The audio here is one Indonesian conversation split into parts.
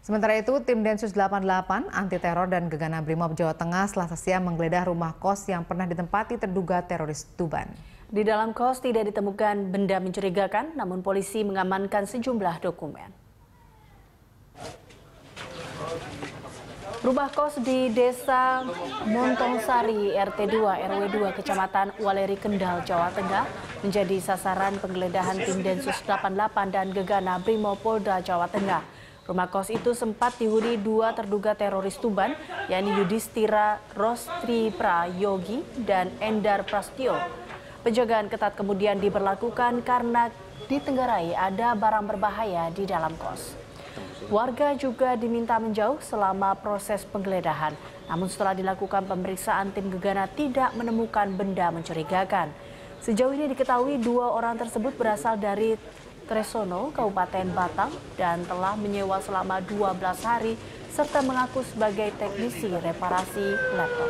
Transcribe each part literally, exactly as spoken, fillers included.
Sementara itu, tim Densus delapan puluh delapan Anti Teror dan Gegana Brimob Jawa Tengah Selasa siang menggeledah rumah kos yang pernah ditempati terduga teroris Tuban. Di dalam kos tidak ditemukan benda mencurigakan, namun polisi mengamankan sejumlah dokumen. Rumah kos di Desa Montongsari R T dua R W dua Kecamatan Waleri Kendal, Jawa Tengah menjadi sasaran penggeledahan tim Densus delapan puluh delapan dan Gegana Brimob Polda Jawa Tengah. Rumah kos itu sempat dihuni dua terduga teroris Tuban, yakni Yudhistira Rostri Prayogi dan Endar Prastyo. Penjagaan ketat kemudian diberlakukan karena ditenggarai ada barang berbahaya di dalam kos. Warga juga diminta menjauh selama proses penggeledahan. Namun setelah dilakukan pemeriksaan, tim Gegana tidak menemukan benda mencurigakan. Sejauh ini diketahui dua orang tersebut berasal dari Tresono, Kabupaten Batang, dan telah menyewa selama dua belas hari serta mengaku sebagai teknisi reparasi laptop.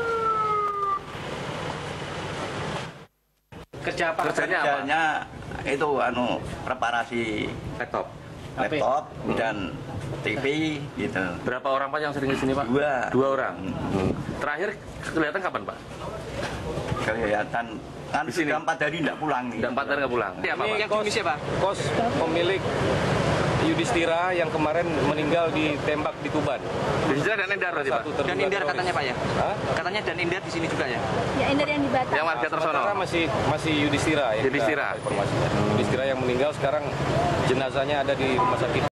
Kerja apa? Kerjanya, Kerjanya itu anu reparasi Laptop. laptop dan T V gitu. Berapa orang Pak yang sering di sini Pak? Dua. Dua orang. Hmm. Terakhir kelihatan kapan Pak? Kelihatan kan Di sini? sudah empat hari tidak pulang nih. Dan empat hari nggak pulang. Ini apa Pak? Yang kos, kos pemilik Yudhistira yang kemarin meninggal ditembak di Tuban. Yudhistira dan Endar berarti Pak? Satu terduga Dan Indar teroris. katanya Pak ya? Hah? Katanya dan Indar di sini juga ya? Ya, Indar yang di Batam. Yang warga Tresono? Sementara masih masih Yudhistira. Ya, Yudhistira. informasinya. Yudhistira yang meninggal sekarang jenazahnya ada di rumah sakit.